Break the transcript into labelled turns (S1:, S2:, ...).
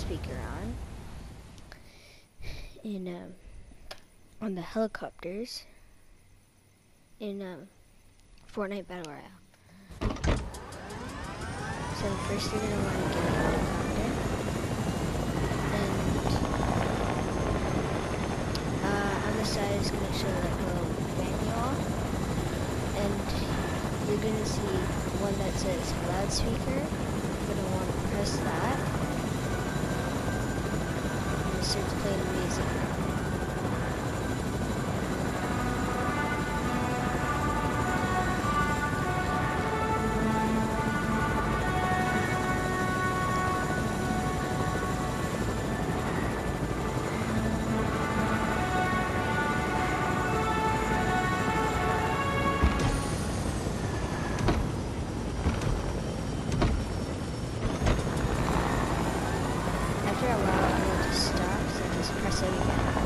S1: loudspeaker on the helicopters in Fortnite Battle Royale. So first you're gonna want to get a helicopter, and on the side is gonna show like a little manual, and you're gonna see one that says loudspeaker. You're gonna want to press that, and it starts playing music. After a while, it will just stop, so just press it again.